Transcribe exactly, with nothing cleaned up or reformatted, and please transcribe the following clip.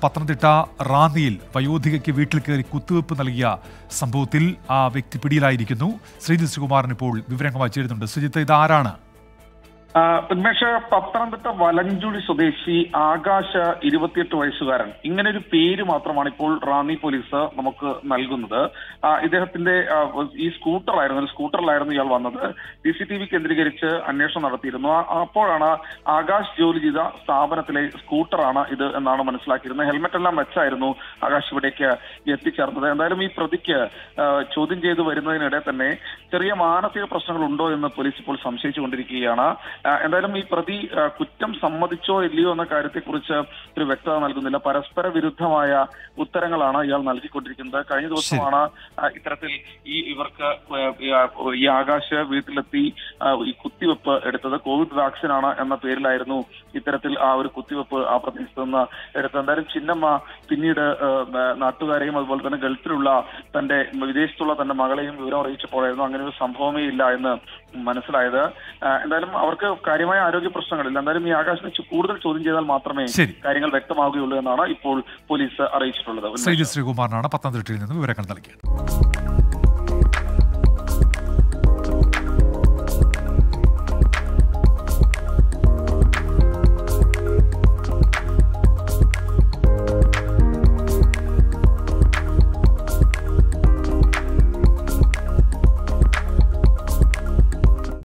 പത്തനംതിട്ട റാന്നിയിൽ വയോധികയ്ക്ക് വീട്ടിൽ കയറി കുത്തിവെപ്പ് നൽകിയ സംഭവത്തിൽ ആ വ്യക്തി പിടിയിലായിരിക്കുന്നു. ശ്രീജിത്ത് ശ്രീകുമാരൻ ഇപ്പോൾ വിവരങ്ങളുമായി ചേരുന്നുണ്ട്. ശ്രീജിത്ത്, ഇത് ആരാണ്? ഉന്മേഷ്, പത്തനംതിട്ട വലഞ്ചുഴി സ്വദേശി ആകാശ് ഇരുപത്തിയെട്ട് വയസ്സുകാരൻ, ഇങ്ങനെ ഒരു പേര് മാത്രമാണ് ഇപ്പോൾ റാന്നി പോലീസ് നമുക്ക് നൽകുന്നത്. ഇദ്ദേഹത്തിന്റെ ഈ സ്കൂട്ടറായിരുന്നു ഒരു സ്കൂട്ടറിലായിരുന്നു ഇയാൾ വന്നത്. സി സി ടി വി കേന്ദ്രീകരിച്ച് അന്വേഷണം നടത്തിയിരുന്നു. അപ്പോഴാണ് ആകാശ് ജോലി ചെയ്ത സ്ഥാപനത്തിലെ സ്കൂട്ടറാണ് ഇത് എന്നാണ് മനസ്സിലാക്കിയിരുന്നത്. ഹെൽമെറ്റ് എല്ലാം വെച്ചായിരുന്നു ആകാശ് ഇവിടേക്ക് എത്തിച്ചേർന്നത്. എന്തായാലും ഈ പ്രതിക്ക് ചോദ്യം ചെയ്തു വരുന്നതിനിടെ തന്നെ ചെറിയ മാനസിക പ്രശ്നങ്ങൾ ഉണ്ടോ എന്ന് പോലീസ് ഇപ്പോൾ സംശയിച്ചുകൊണ്ടിരിക്കുകയാണ്. എന്തായാലും ഈ പ്രതി കുറ്റം സമ്മതിച്ചോ ഇല്ലയോ എന്ന കാര്യത്തെക്കുറിച്ച് ഒരു വ്യക്തത നൽകുന്നില്ല. പരസ്പര വിരുദ്ധമായ ഉത്തരങ്ങളാണ് ഇയാൾ നൽകിക്കൊണ്ടിരിക്കുന്നത്. കഴിഞ്ഞ ദിവസമാണ് ഇത്തരത്തിൽ ഈ ഇവർക്ക് ഈ ആകാശ് വീട്ടിലെത്തി ഈ കുത്തിവെപ്പ് എടുത്തത്. കോവിഡ് വാക്സിൻ ആണ് എന്ന പേരിലായിരുന്നു ഇത്തരത്തിൽ ആ ഒരു കുത്തിവെപ്പ് ആ പ്രദേശത്ത് നിന്ന് എടുത്തത്. എന്തായാലും ചിന്നമ്മ പിന്നീട് നാട്ടുകാരെയും അതുപോലെ തന്നെ ഗൾഫിലുള്ള തന്റെ വിദേശത്തുള്ള തന്റെ മകളെയും വിവരം അറിയിച്ചപ്പോഴായിരുന്നു അങ്ങനെ ഒരു സംഭവമേ ഇല്ല എന്ന് മനസ്സിലായത്. എന്തായാലും അവർക്ക് കാര്യമായ ആരോഗ്യ പ്രശ്നങ്ങളില്ല. എന്തായാലും ഈ ആകാശിനെ കൂടുതൽ ചോദ്യം ചെയ്താൽ മാത്രമേ കാര്യങ്ങൾ വ്യക്തമാവുകയുള്ളൂ എന്നാണ് ഇപ്പോൾ പോലീസ് അറിയിച്ചിട്ടുള്ളത്. ശ്രീകുമാരനാണ് പത്തനംതിട്ടയിൽ നിന്ന് വിവരങ്ങൾ നൽകിയത്.